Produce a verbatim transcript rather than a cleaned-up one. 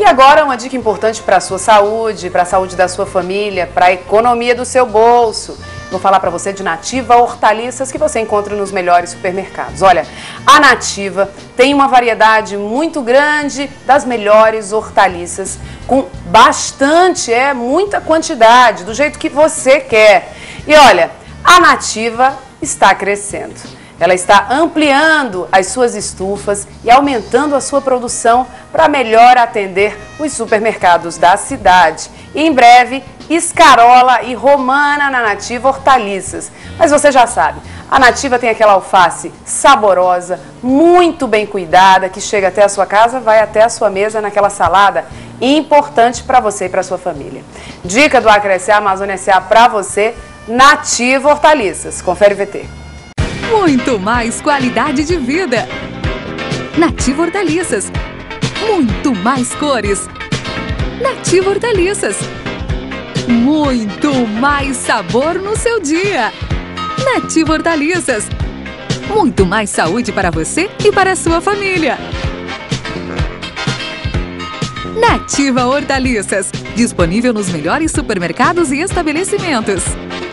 agora uma dica importante para a sua saúde, para a saúde da sua família, para a economia do seu bolso. Vou falar para você de Nativa Hortaliças, que você encontra nos melhores supermercados. Olha, a Nativa tem uma variedade muito grande das melhores hortaliças, com bastante, é muita quantidade, do jeito que você quer. E olha, a Nativa está crescendo. Ela está ampliando as suas estufas e aumentando a sua produção para melhor atender os supermercados da cidade. E em breve, escarola e romana na Nativa Hortaliças. Mas você já sabe, a Nativa tem aquela alface saborosa, muito bem cuidada, que chega até a sua casa, vai até a sua mesa naquela salada importante para você e para sua família. Dica do Acre S A Amazônia S A para você, Nativa Hortaliças. Confere o V T. Muito mais qualidade de vida. Nativa Hortaliças. Muito mais cores. Nativa Hortaliças. Muito mais sabor no seu dia. Nativa Hortaliças. Muito mais saúde para você e para a sua família. Nativa Hortaliças. Disponível nos melhores supermercados e estabelecimentos.